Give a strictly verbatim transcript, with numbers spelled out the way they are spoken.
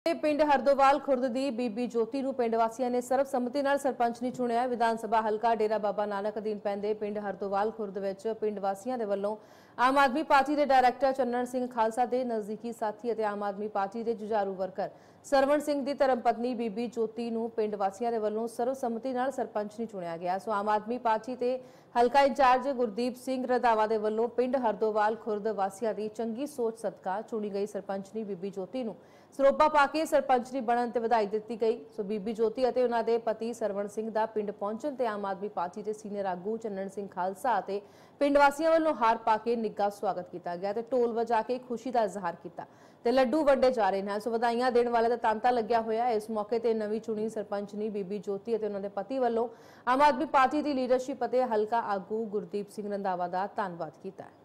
ਪਿੰਡ ਹਰਦੋਵਾਲ ਖੁਰਦ ਦੀ ਬੀਬੀ ਜੋਤੀ ਨੂੰ ਪਿੰਡ ਵਾਸੀਆਂ ਨੇ ਸਰਬਸੰਮਤੀ ਨਾਲ ਸਰਪੰਚ ਨਹੀਂ ਚੁਣਿਆ। ਵਿਧਾਨ ਸਭਾ ਹਲਕਾ ਡੇਰਾ ਬਾਬਾ ਨਾਨਕ ਅਧੀਨ ਪੈਂਦੇ ਪਿੰਡ ਹਰਦੋਵਾਲ ਖੁਰਦ ਵਿੱਚ ਪਿੰਡ ਵਾਸੀਆਂ ਦੇ ਵੱਲੋਂ ਆਮ ਆਦਮੀ ਪਾਰਟੀ ਦੇ ਡਾਇਰੈਕਟਰ ਚੰਨਣ ਸਿੰਘ ਖਾਲਸਾ ਦੇ ਨਜ਼ਦੀਕੀ ਸਾਥੀ ਅਤੇ ਆਮ ਆਦਮੀ ਪਾਰਟੀ ਦੇ ਜੁਝਾਰੂ ਵਰਕਰ ਸਰਵਣ ਸਿੰਘ ਦੀ ਧਰਮਪਤਨੀ ਬੀਬੀ ਜੋਤੀ ਨੂੰ ਪਿੰਡ ਵਾਸੀਆਂ ਦੇ ਵੱਲੋਂ ਸਰਬਸੰਮਤੀ ਨਾਲ ਸਰਪੰਚ ਨਹੀਂ ਚੁਣਿਆ ਗਿਆ। ਸੋ ਆਮ ਆਦਮੀ ਪਾਰਟੀ ਤੇ ਹਲਕਾ ਇੰਚਾਰਜ ਗੁਰਦੀਪ ਸਿੰਘ ਰੰਧਾਵਾ ਦੇ ਵੱਲੋਂ ਪਿੰਡ ਹਰਦੋਵਾਲ ਖੁਰਦ ਵਾਸੀਆਂ ਦੀ ਚੰਗੀ ਸੋਚ ਸਦਕਾ ਚੁਣੀ ਗਈ ਸਰਪੰਚਨੀ ਬੀਬੀ ਜੋਤੀ ਨੂੰ ਸਰੋਪਾ ਪਾ ਕੇ ਸਰਪੰਚਨੀ ਬਣਨ ਤੇ ਵਧਾਈ ਦਿੱਤੀ ਗਈ। ਸੋ ਬੀਬੀ ਜੋਤੀ ਅਤੇ ਉਹਨਾਂ ਦੇ ਪਤੀ ਸਰਵਣ ਸਿੰਘ ਦਾ ਪਿੰਡ ਪਹੁੰਚਣ ਤੇ ਆਮ ਆਦਮੀ ਪਾਰਟੀ ਦੇ ਸੀਨੀਅਰ ਆਗੂ ਚੰਨਣ ਸਿੰਘ ਖਾਲਸਾ ਅਤੇ ਪਿੰਡ ਵਾਸੀਆਂ ਵੱਲੋਂ ਹਾਰ ਪਾ ਕੇ ਨਿੱਘਾ ਸਵਾਗਤ ਕੀਤਾ ਗਿਆ ਤੇ ਢੋਲ ਵਜਾ ਕੇ ਖੁਸ਼ੀ ਦਾ ਇਜ਼ਹਾਰ ਕੀਤਾ ਤੇ ਲੱਡੂ ਵੰਡੇ ਜਾ ਰਹੇ ਨੇ। ਸੋ ਵਧਾਈਆਂ ਦੇਣ ਵਾਲੇ ਦਾ ਤਾਂਤਾ ਲੱਗਿਆ ਹੋਇਆ। ਇਸ ਮੌਕੇ ਤੇ ਨਵੀਂ ਚੁਣੀ ਸਰਪੰਚਨੀ ਬੀਬੀ ਜੋਤੀ ਅਤੇ ਉਹਨਾਂ ਦੇ ਪਤੀ ਵੱਲੋਂ ਆਮ ਆਦਮੀ ਪਾਰਟੀ ਦੀ ਲੀਡਰਸ਼ਿਪ ਅਤੇ ਹਲਕਾ ਆਗੂ ਗੁਰਦੀਪ ਸਿੰਘ ਰੰਧਾਵਾ ਦਾ ਧੰਨਵਾਦ ਕੀਤਾ।